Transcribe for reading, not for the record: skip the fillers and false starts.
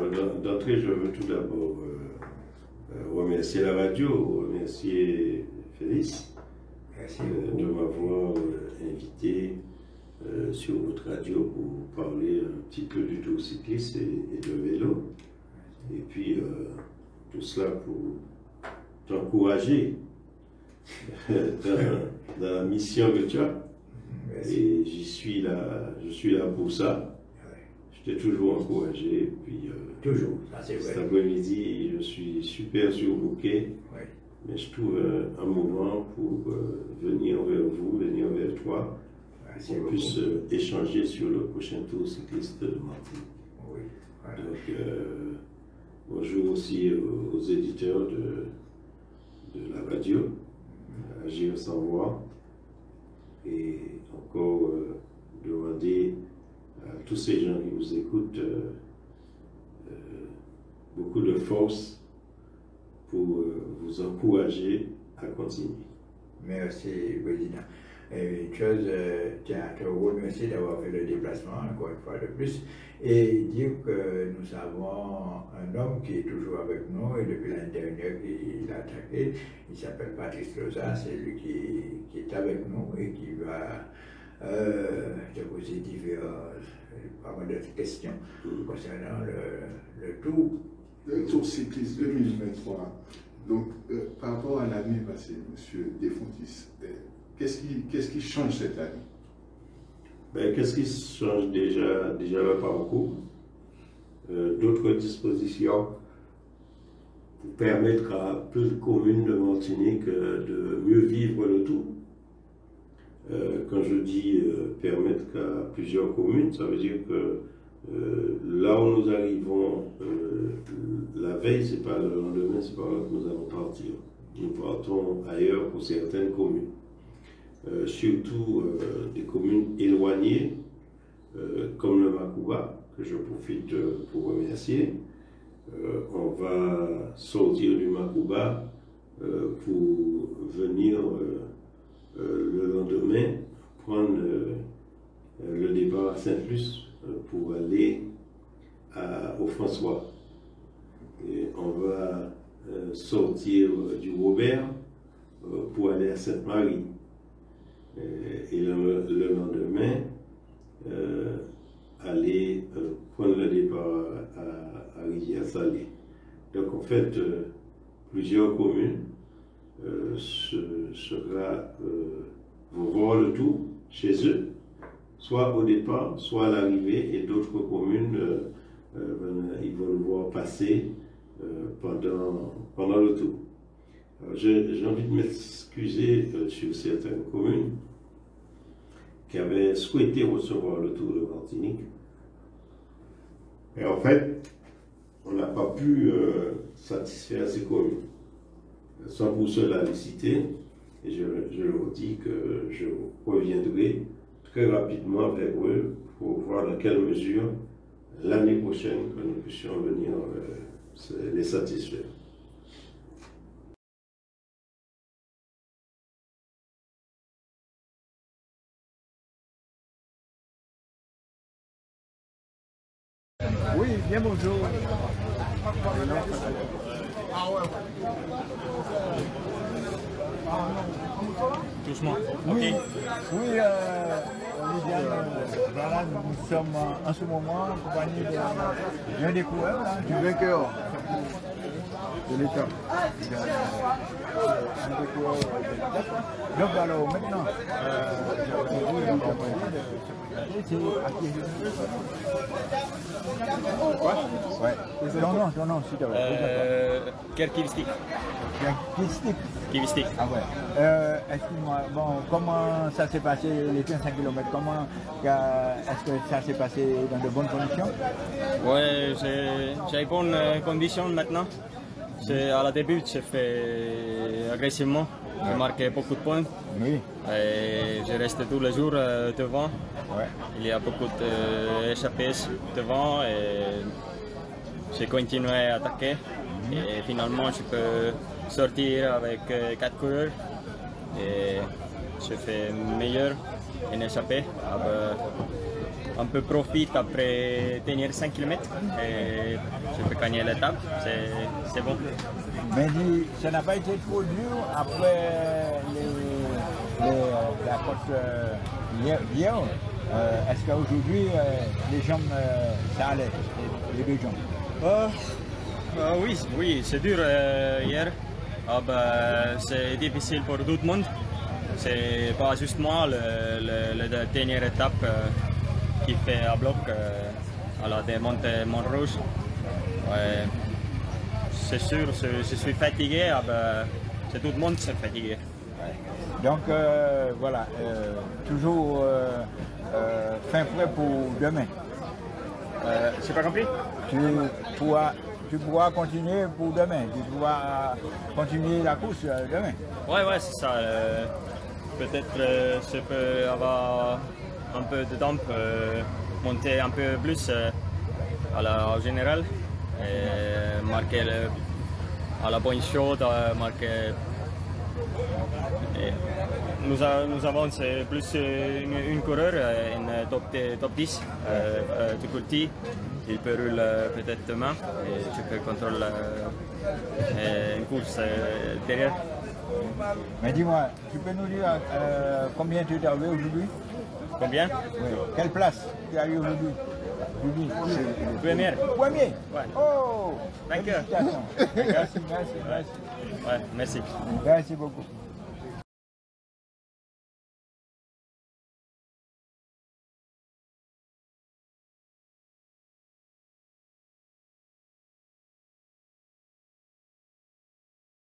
D'entrée, je veux tout d'abord remercier la radio, remercier Félix de m'avoir invité sur votre radio pour parler un petit peu du tour cycliste et de vélo. Et puis tout cela pour t'encourager dans la mission que tu as. Et je suis là pour ça. Je t'ai toujours encouragé. Puis, toujours, ça c'est vrai. Cet après-midi, je suis super surbooké. Oui. Mais je trouve un moment pour venir vers vous, venir vers toi, pour qu'on puisse échanger sur le prochain tour cycliste de Martinique. Oui. Voilà. Donc, bonjour aussi aux éditeurs de la radio, Agir sans voix. Et encore demander à tous ces gens qui vous écoutent beaucoup de force pour vous encourager à continuer. Merci, Président. Une chose, tiens, te remercier d'avoir fait le déplacement, encore une fois de plus, et dire que nous avons un homme qui est toujours avec nous, et depuis l'année dernière qu'il a attaqué, il s'appelle Patrice Loza, c'est lui qui est avec nous et qui va te poser pas mal de questions concernant le tour. Le tour cycliste 2023. Donc, par rapport à l'année passée, M. Desfontis, qu'est-ce qui change cette année? Qu'est-ce qui change déjà le parcours? D'autres dispositions pour permettre à plus de communes de Martinique de mieux vivre le tour. Quand je dis permettre à plusieurs communes, ça veut dire que là où nous arrivons la veille, c'est pas le lendemain, c'est pas là que nous allons partir. Nous partons ailleurs pour certaines communes. Surtout des communes éloignées, comme le Makouba, que je profite pour remercier. On va sortir du Makouba pour venir le lendemain prendre le départ à Saint-Luce pour aller au François. Et on va sortir du Robert pour aller à Sainte-Marie. Et le lendemain, aller prendre le départ à Rivière-Salée. Donc en fait, plusieurs communes vont voir le tour chez eux, soit au départ, soit à l'arrivée, et d'autres communes, ils vont le voir passer pendant le tour. J'ai envie de m'excuser sur certaines communes qui avaient souhaité recevoir le tour de Martinique. Et en fait, on n'a pas pu satisfaire ces communes. Sans pour cela les citer, et je leur dis que je reviendrai très rapidement vers eux pour voir dans quelle mesure l'année prochaine que nous puissions venir les satisfaire. Oui, bien bonjour. Doucement. Oui, Ok. oui, Lydiane, voilà, nous sommes en ce moment en compagnie d'un des coureurs, du vainqueur de l'État. Donc alors maintenant, Quoi? Ouais. Non, s'il te plaît. Quel Kivistik? Kivistik. Ah ouais. Excuse-moi, bon, comment ça s'est passé les 25 km? Est-ce que ça s'est passé dans de bonnes conditions? Ouais, j'ai bonnes conditions maintenant. À la début, j'ai fait agressivement. J'ai marqué beaucoup de points. Oui. Et je reste tous les jours devant. Ouais. Il y a beaucoup de échappées devant et j'ai continué à attaquer. Et finalement, je peux sortir avec 4 coureurs. Et je fais meilleur en échappée. un peu profite après tenir 5 km et je peux gagner l'étape, c'est bon. Mais dis, ça n'a pas été trop dur après la côte hier. Est-ce qu'aujourd'hui, les jambes, ça allait, les deux jambes? Oui, c'est dur hier. C'est difficile pour tout le monde. C'est pas juste moi, la dernière étape qui fait à bloc à la démontée Montrouge. Ouais, c'est sûr, je suis fatigué, c'est tout le monde qui est fatigué. Donc voilà, toujours fin prêt pour demain. J'ai pas compris? Tu pourras continuer pour demain, tu pourras continuer la course demain. Ouais, c'est ça. Peut-être je peux avoir un peu de temps, monter un peu plus au général et marquer à la bonne chose, marquer. Et nous avons plus une coureur, une top 10 de Courty. Il peut rouler peut-être demain et je peux contrôler une course derrière. Mais dis-moi, tu peux nous dire combien tu es arrivé aujourd'hui? Combien? Oui. Quelle place tu as eu aujourd'hui? Première. Premier? Ouais. Oh! Thank you. Félicitations. Merci. Ouais, merci. Merci beaucoup.